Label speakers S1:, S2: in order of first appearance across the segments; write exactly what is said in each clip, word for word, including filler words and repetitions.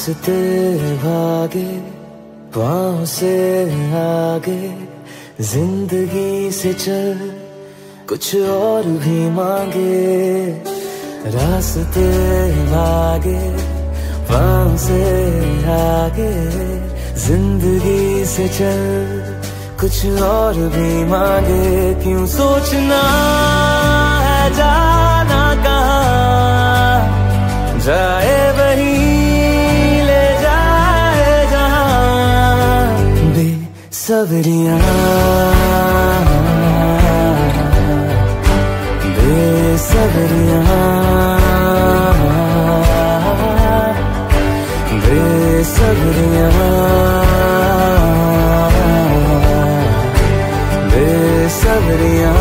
S1: रास्ते भागे पाँव से आगे, जिंदगी से चल कुछ और भी मांगे। रास्ते भागे पाँव से आगे, जिंदगी से चल कुछ और भी मांगे। क्यों सोचना है जाना कहाँ, जाए वही ले जाए जहाँ। बेसब्रियाँ बेसब्रियाँ बेसब्रियाँ बेसब्रियाँ।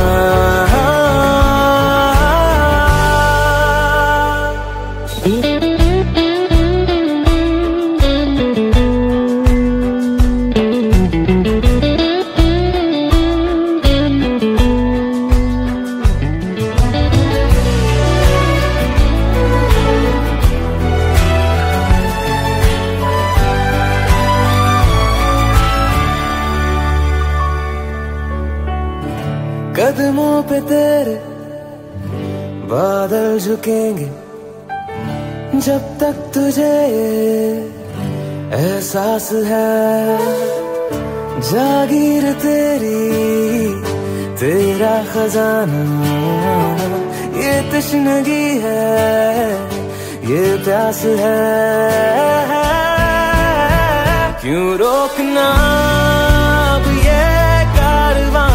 S1: कदमों पे तेरे बादल झुकेंगे, जब तक तुझे एहसास है। जागीर तेरी तेरा खजाना, ये तश्नगी है ये प्यास है। क्यों रोकना अब ये कारवां,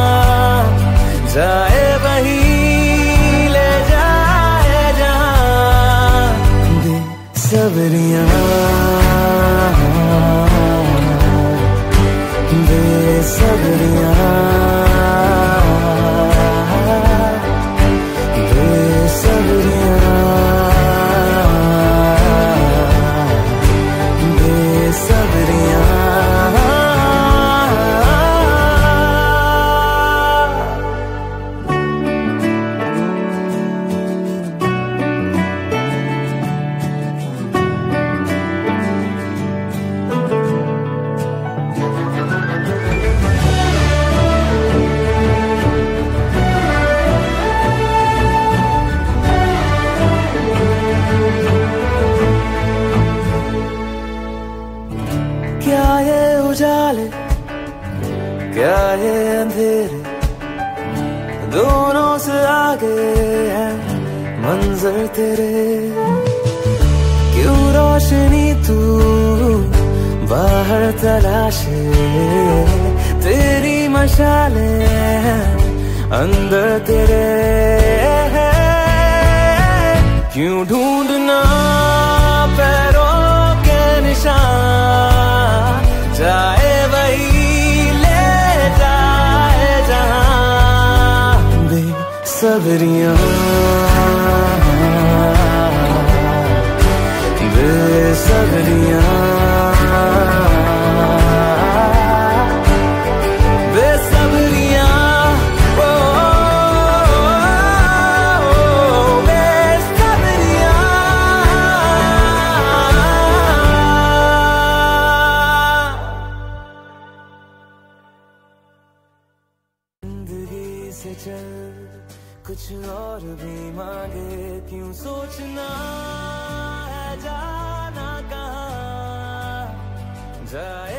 S1: जाए वही ले जाए जहाँ। बेसब्रियाँ बेसब्रियाँ बेसब्रियाँ बेसब्रियाँ। क्या ये उजाले क्या ये अंधेरे, दोनों से आगे है मंजर तेरे। क्यों रोशनी तू बाहर तलाशे, तेरी मशाले अंदर तेरे। क्यों ढूंढना पैरों के निशान, जाए वही ले जाए जहाँ। बेसब्रियाँ बेसब्रियाँ बेसब्रियाँ ओ बेसब्रियाँ। जिंदगी से चल कुछ और भी मांगे। क्यों सोचना है जाना कहाँ, जाए